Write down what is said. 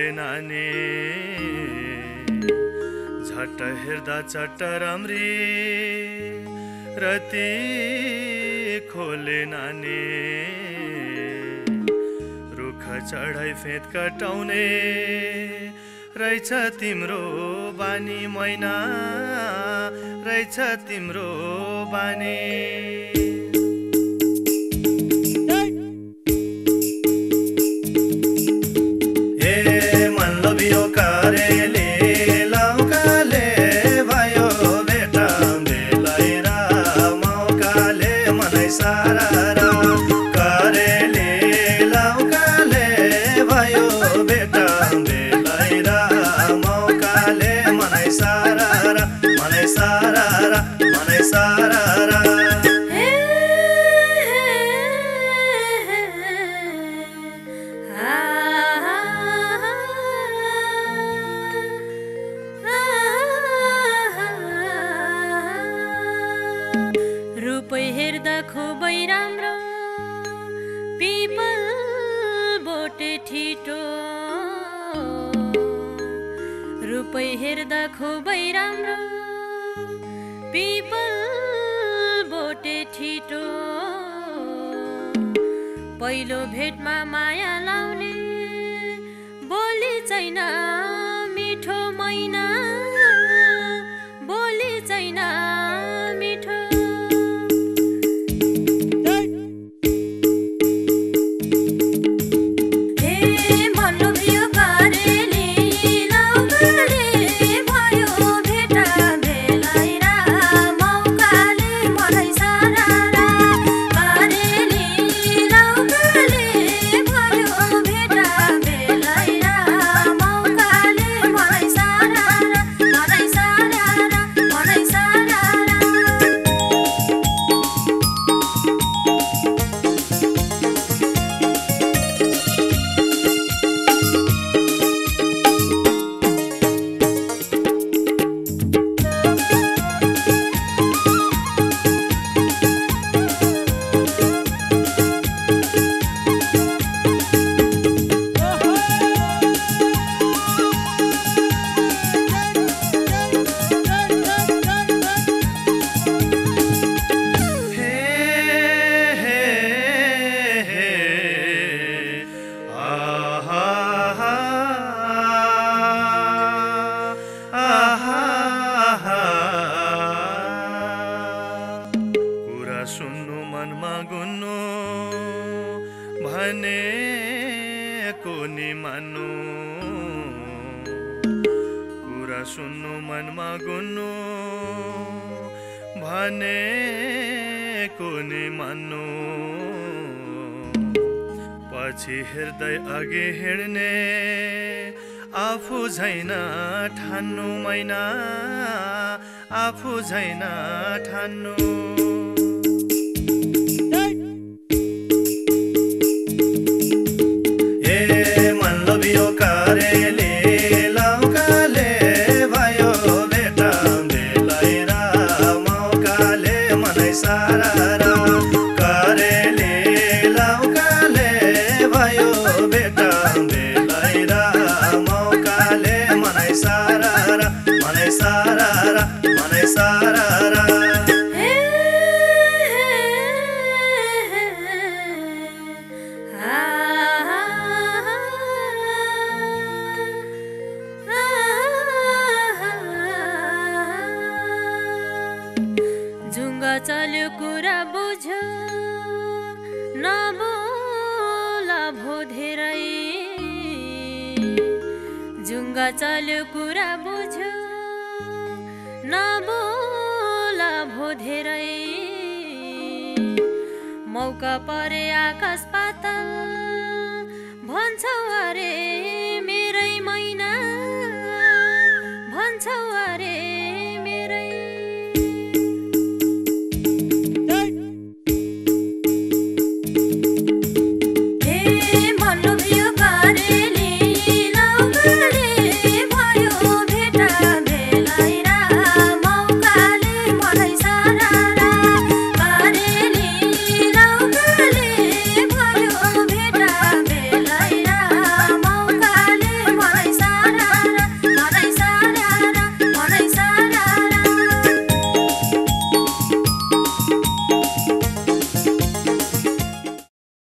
खोले नानी झट्ट हेर्दा चट्ट राम्री रति खोले नानी रुख चढाइ फेद कटाउने रहेछ तिम्रो बानी मैना रहेछ तिम्रो बानी ए मन लबियो कारेले लाउकाले भयो बेटा बेलाइरा मौकाले मनै सारा र कारेले लाउकाले भयो बेटा बेलाइरा मौकाले मनै सारा र मनै सारा र मनै सारा र रूपै हेर्दा खुबै राम्रो पिपल बोटे ठिटो रूपै हेर्दा खुबै राम्रो पिपल बोटे ठिटो पहिलो भेटमा माया लाउने बोली छैन मिठो मैना बोली छैन मिठो सुन्नु मनमा गुन्नु भने कोनी मान्नु कुरा सुन्नु मनमा गुन्नु भने कोनी मान्नु पछि हेर्दै अघि हिँड्ने आफू झैन ठान्नु मैना आफू झैन ठान्नु लबियो कारेले लाउकाले भयो बेटा बेलाइरा मौकाले मनै सारा र कारेले लाउकाले भयो बेटा बेलाइरा मौकाले मनै सारा र मनै सारा र मनै सारा र जुङ्गा चल्यो कुरा बुझ्यो नबोला भो धेरै जुङ्गा चल्यो कुरा बुझ्यो नबोला भो धेरै मौका परे आकाश पाताल भन्छौ अरे